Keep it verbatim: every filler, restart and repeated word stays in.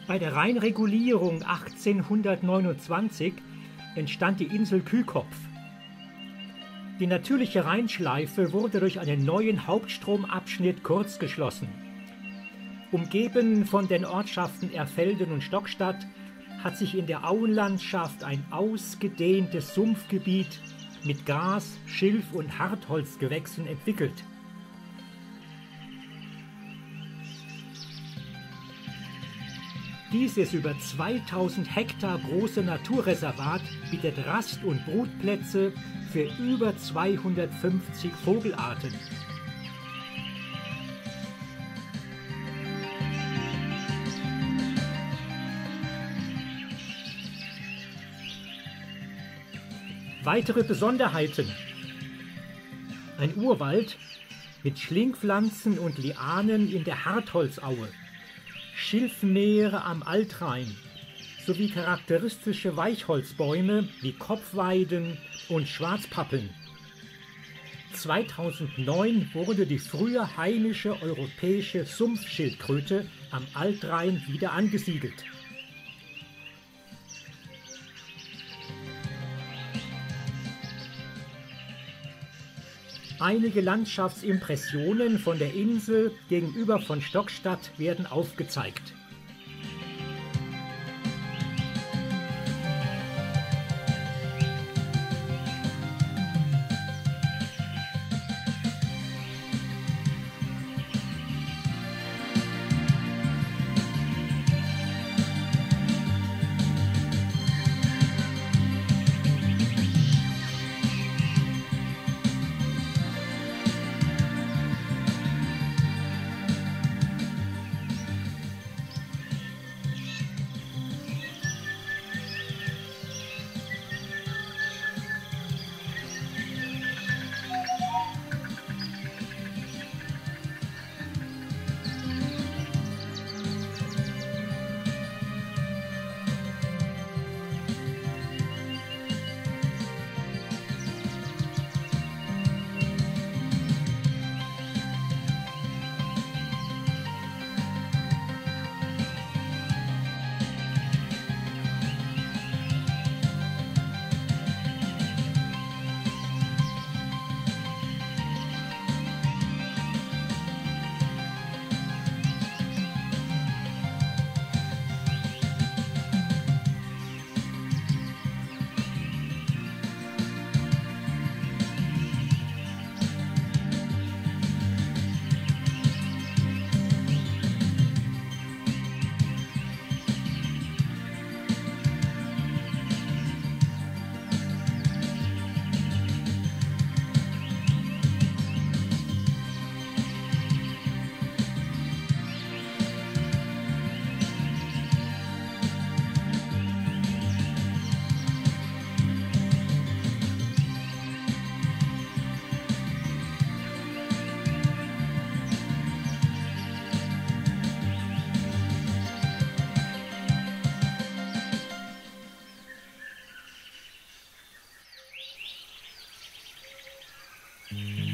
Bei der Rheinregulierung achtzehnhundertneunundzwanzig entstand die Insel Kühlkopf. Die natürliche Rheinschleife wurde durch einen neuen Hauptstromabschnitt kurzgeschlossen. Umgeben von den Ortschaften Erfelden und Stockstadt hat sich in der Auenlandschaft ein ausgedehntes Sumpfgebiet mit Gras-, Schilf- und Hartholzgewächsen entwickelt. Dieses über zweitausend Hektar große Naturreservat bietet Rast- und Brutplätze für über zweihundertfünfzig Vogelarten. Weitere Besonderheiten: ein Urwald mit Schlingpflanzen und Lianen in der Hartholzaue, Schilfmeere am Altrhein sowie charakteristische Weichholzbäume wie Kopfweiden und Schwarzpappeln. zweitausendneun wurde die frühe heimische europäische Sumpfschildkröte am Altrhein wieder angesiedelt. Einige Landschaftsimpressionen von der Insel gegenüber von Stockstadt werden aufgezeigt. Mhm.